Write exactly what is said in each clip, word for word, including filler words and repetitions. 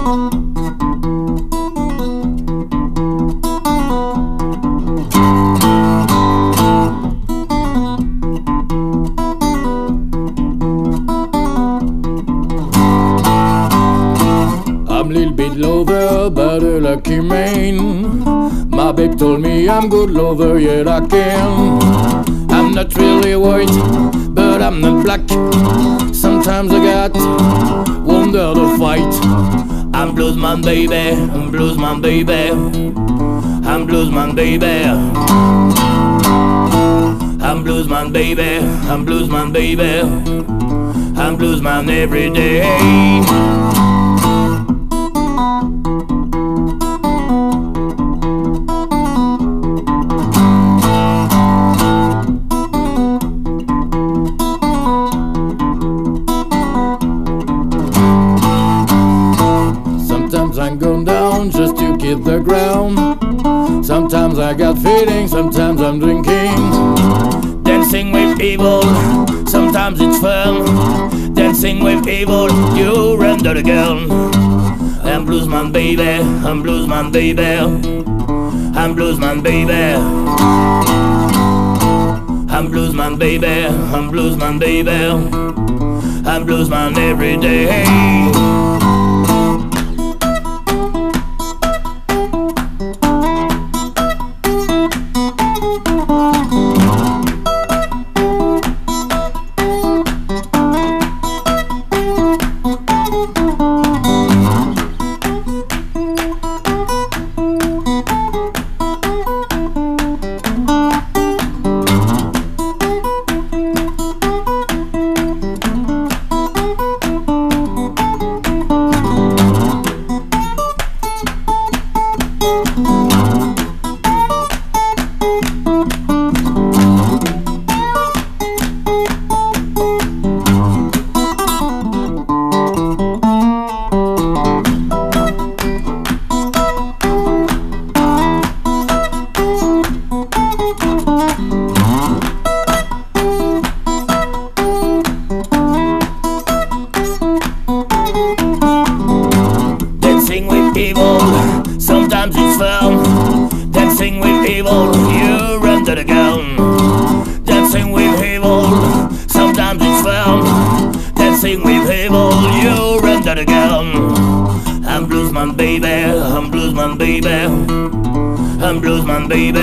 I'm a little bit lover, but a lucky man. My babe told me I'm good lover, yet I can. I'm not really white, but I'm not black. Sometimes I got wonder to fight. I'm bluesman baby, I'm bluesman baby, I'm bluesman baby, I'm bluesman baby, I'm bluesman baby, I'm bluesman every day. Sometimes I'm going down just to keep the ground. Sometimes I got feelings, sometimes I'm drinking. Dancing with people, sometimes it's fun. Dancing with people, you run to the gun. I'm bluesman baby, I'm bluesman baby, I'm bluesman baby, I'm bluesman baby, I'm bluesman baby, I'm bluesman every day. Dancing with people, sometimes it's fun. Dancing with people, you run to the gun. Dancing with people, sometimes it's fun. Dancing with people, you run to the gun. I'm bluesman baby, I'm bluesman baby, I'm bluesman baby,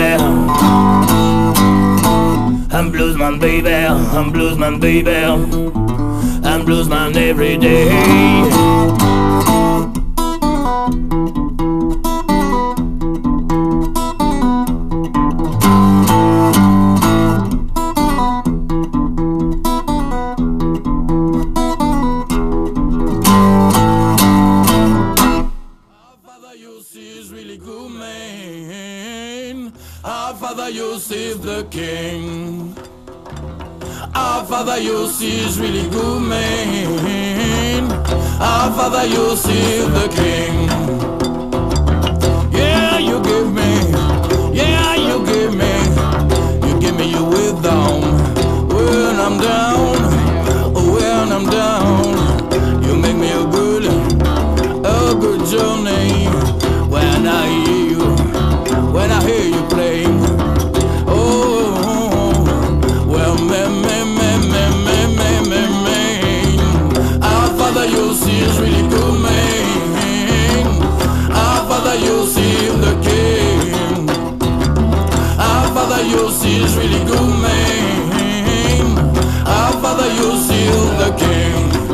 I'm bluesman baby, I'm bluesman baby, I'm bluesman every day. Our Father, you see the King. Our Father, you see is really good man. Our Father, you see the King. Yeah, you give me, yeah, you give me, you give me your wisdom when I'm down, oh, when I'm down. You make me a good, a good journey when I hear you, when I hear you playing. Oh, well, me, me, me, me, me, me, me, me. Our Father, you see is really good man. Our Father, you see the King. Our Father, you see is really good man. Our Father, you see the King.